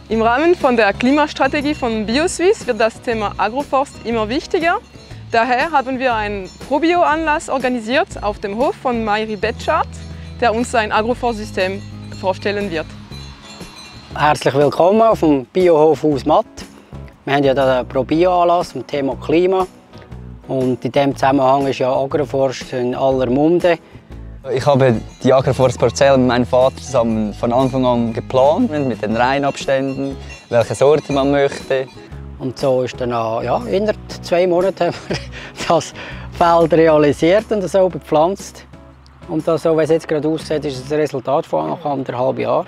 Im Rahmen von der Klimastrategie von BioSuisse wird das Thema Agroforst immer wichtiger. Daher haben wir einen ProBio-Anlass organisiert auf dem Hof von Mayri Betschart, der uns ein Agroforstsystem vorstellen wird. Herzlich willkommen auf dem Biohof Haus Matt. Wir haben ja den ProBio-Anlass zum Thema Klima. Und in diesem Zusammenhang ist ja Agroforst in aller Munde. Ich habe die Agroforstparzelle mit meinem Vater zusammen von Anfang an geplant, mit den Reihenabständen, welche Sorte man möchte. Und so ist dann innerhalb 2 Monaten haben wir das Feld realisiert und so bepflanzt. Und das, so wie es jetzt gerade aussieht, ist das Resultat von nach 1,5 Jahren.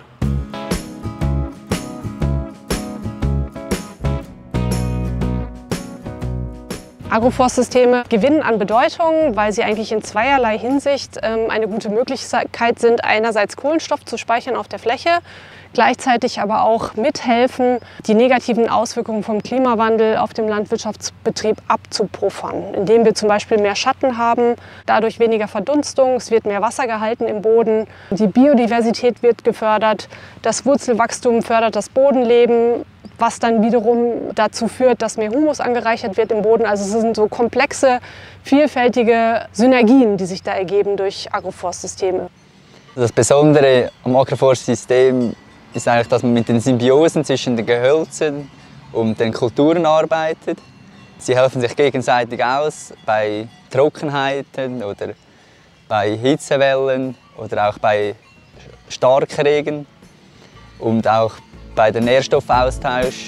Agroforstsysteme gewinnen an Bedeutung, weil sie eigentlich in zweierlei Hinsicht eine gute Möglichkeit sind, einerseits Kohlenstoff zu speichern auf der Fläche, gleichzeitig aber auch mithelfen, die negativen Auswirkungen vom Klimawandel auf dem Landwirtschaftsbetrieb abzupuffern, indem wir zum Beispiel mehr Schatten haben, dadurch weniger Verdunstung, es wird mehr Wasser gehalten im Boden, die Biodiversität wird gefördert, das Wurzelwachstum fördert das Bodenleben, was dann wiederum dazu führt, dass mehr Humus angereichert wird im Boden. Also es sind so komplexe, vielfältige Synergien, die sich da ergeben durch Agroforstsysteme. Das Besondere am Agroforstsystem ist eigentlich, dass man mit den Symbiosen zwischen den Gehölzen und den Kulturen arbeitet. Sie helfen sich gegenseitig aus bei Trockenheiten oder bei Hitzewellen oder auch bei Starkregen und auch bei dem Nährstoffaustausch.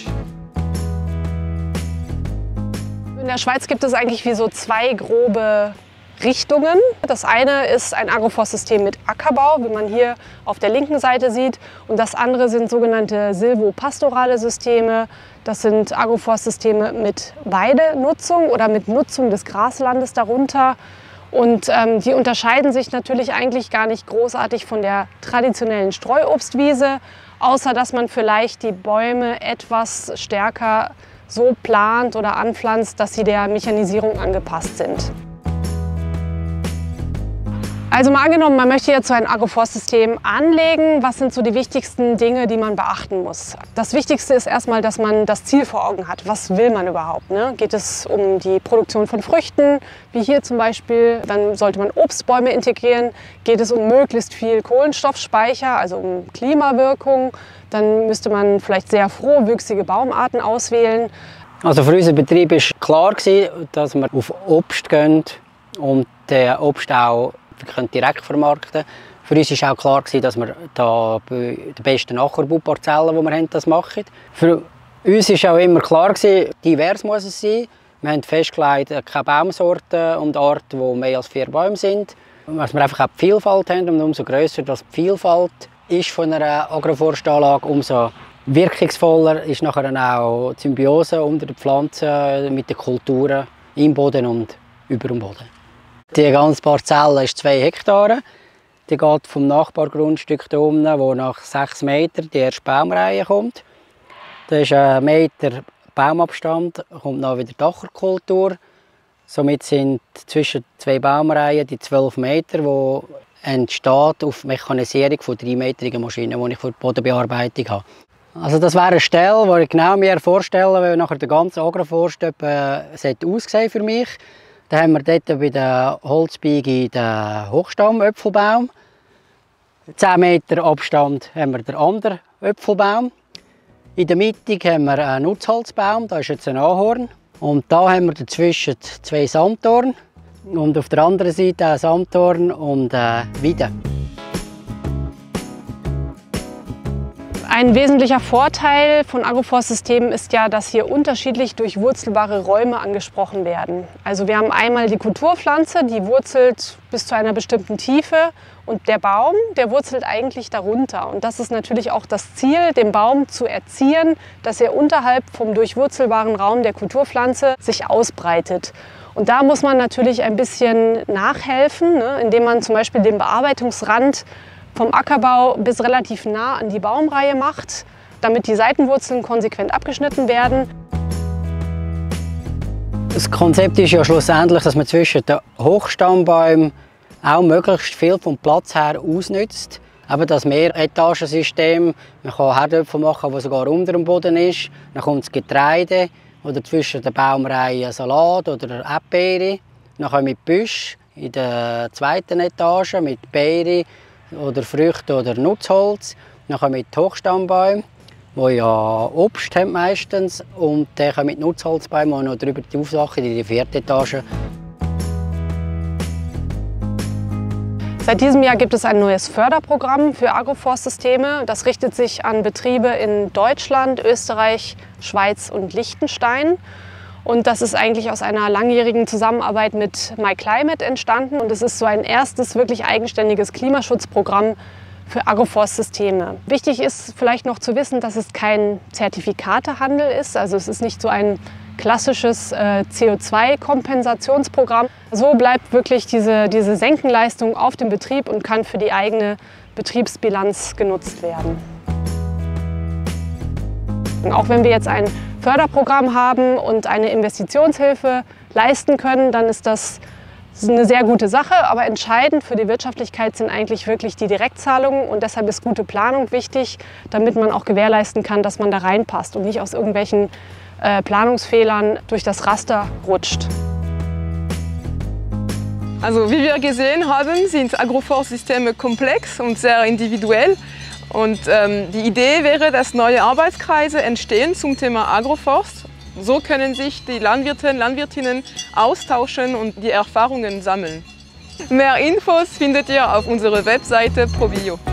In der Schweiz gibt es eigentlich wie so 2 grobe Richtungen. Das eine ist ein Agroforstsystem mit Ackerbau, wie man hier auf der linken Seite sieht. Und das andere sind sogenannte silvopastorale Systeme. Das sind Agroforstsysteme mit Weidenutzung oder mit Nutzung des Graslandes darunter. Und die unterscheiden sich natürlich eigentlich gar nicht großartig von der traditionellen Streuobstwiese, außer dass man vielleicht die Bäume etwas stärker so plant oder anpflanzt, dass sie der Mechanisierung angepasst sind. Also mal angenommen, man möchte jetzt so ein Agroforstsystem anlegen. Was sind so die wichtigsten Dinge, die man beachten muss? Das Wichtigste ist erstmal, dass man das Ziel vor Augen hat. Was will man überhaupt? Ne? Geht es um die Produktion von Früchten, wie hier zum Beispiel? Dann sollte man Obstbäume integrieren. Geht es um möglichst viel Kohlenstoffspeicher, also um Klimawirkung? Dann müsste man vielleicht sehr frohwüchsige Baumarten auswählen. Also für unseren Betrieb war klar, dass wir auf Obst gehen und den Obst auch direkt vermarkten. Für uns war auch klar, dass wir da bei den besten Ackerbauparzellen, die wir haben, das machen. Für uns war auch immer klar, divers muss es sein. Wir haben festgelegt, keine Baumsorten und Arten, die mehr als 4 Bäume sind. Dass wir einfach auch die Vielfalt haben und umso grösser die Vielfalt ist von einer Agroforstanlage, umso wirkungsvoller ist nachher auch die Symbiose unter den Pflanzen mit den Kulturen im Boden und über dem Boden. Die ganze Parzelle ist 2 Hektare. Die geht vom Nachbargrundstück hier unten, wo nach 6 Metern die erste Baumreihe kommt. Da ist 1 Meter Baumabstand, kommt dann wieder die Ackerkultur. Somit sind zwischen 2 Baumreihen die 12 Meter, die entsteht auf Mechanisierung von 3-metrigen Maschinen, die ich für die Bodenbearbeitung habe. Also das wäre eine Stelle, die ich genau mir vorstellen, wie nachher der ganze Agroforst aussehen für mich. Dann haben wir dort bei der Holzbiege den Hochstamm-Äpfelbaum. 10 Meter Abstand haben wir den anderen Äpfelbaum. In der Mitte haben wir einen Nutzholzbaum, da ist jetzt ein Ahorn. Und da haben wir dazwischen 2 Sanddorn. Und auf der anderen Seite ein Sanddorn und Weide. Ein wesentlicher Vorteil von Agroforstsystemen ist ja, dass hier unterschiedlich durchwurzelbare Räume angesprochen werden. Also wir haben einmal die Kulturpflanze, die wurzelt bis zu einer bestimmten Tiefe und der Baum, der wurzelt eigentlich darunter. Und das ist natürlich auch das Ziel, den Baum zu erziehen, dass er unterhalb vom durchwurzelbaren Raum der Kulturpflanze sich ausbreitet. Und da muss man natürlich ein bisschen nachhelfen, ne, indem man zum Beispiel den Bearbeitungsrand vom Ackerbau bis relativ nah an die Baumreihe macht, damit die Seitenwurzeln konsequent abgeschnitten werden. Das Konzept ist ja schlussendlich, dass man zwischen den Hochstammbäumen auch möglichst viel vom Platz her ausnützt. Aber das Mehretagensystem, man kann Herdöpfel machen, die sogar unter dem Boden ist. Dann kommt das Getreide oder zwischen den Baumreihen Salat oder Erdbeere. Dann kommen mit Büsch in der zweiten Etage mit Beere oder Früchten oder Nutzholz. Dann kommen mit Hochstammbäumen, die ja Obst haben meistens. Und dann kommen mit Nutzholzbäumen, die noch drüber die Aufsachen in die vierte Etage. Seit diesem Jahr gibt es ein neues Förderprogramm für Agroforstsysteme. Das richtet sich an Betriebe in Deutschland, Österreich, Schweiz und Liechtenstein. Und das ist eigentlich aus einer langjährigen Zusammenarbeit mit MyClimate entstanden. Und es ist so ein erstes wirklich eigenständiges Klimaschutzprogramm für Agroforstsysteme. Wichtig ist vielleicht noch zu wissen, dass es kein Zertifikatehandel ist. Also es ist nicht so ein klassisches CO2-Kompensationsprogramm. So bleibt wirklich diese Senkenleistung auf dem Betrieb und kann für die eigene Betriebsbilanz genutzt werden. Und auch wenn wir jetzt ein Förderprogramm haben und eine Investitionshilfe leisten können, dann ist das eine sehr gute Sache. Aber entscheidend für die Wirtschaftlichkeit sind eigentlich wirklich die Direktzahlungen. Und deshalb ist gute Planung wichtig, damit man auch gewährleisten kann, dass man da reinpasst und nicht aus irgendwelchen Planungsfehlern durch das Raster rutscht. Also wie wir gesehen haben, sind Agroforstsysteme komplex und sehr individuell. Und die Idee wäre, dass neue Arbeitskreise entstehen zum Thema Agroforst. So können sich die Landwirte und Landwirtinnen austauschen und die Erfahrungen sammeln. Mehr Infos findet ihr auf unserer Webseite ProBio.